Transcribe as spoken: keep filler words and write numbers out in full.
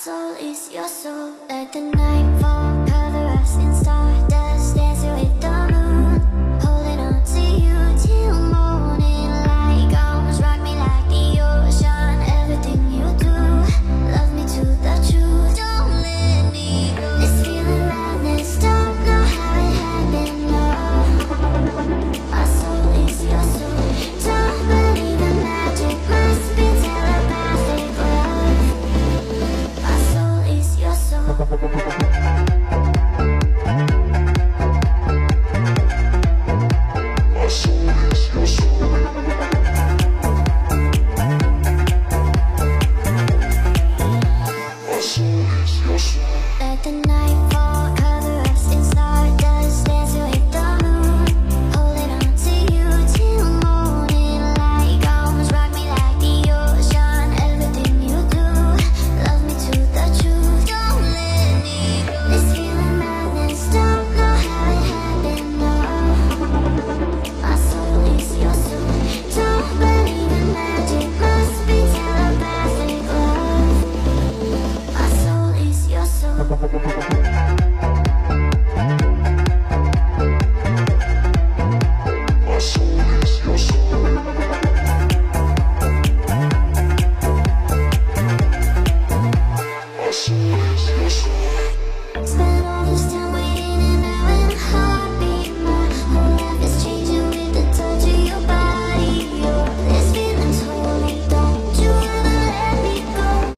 soul is your soul. Let the night fall, cover us in stardust, dancing with the moon, holding on to you till morning light comes. Rock me like the ocean, everything you do, love me to the truth, don't let me go. This feeling madness, don't know how it happened, no. My soul is your soul, don't believe in magic, must be telepathic love. My soul is your soul. My soul is your soul. My soul is your soul.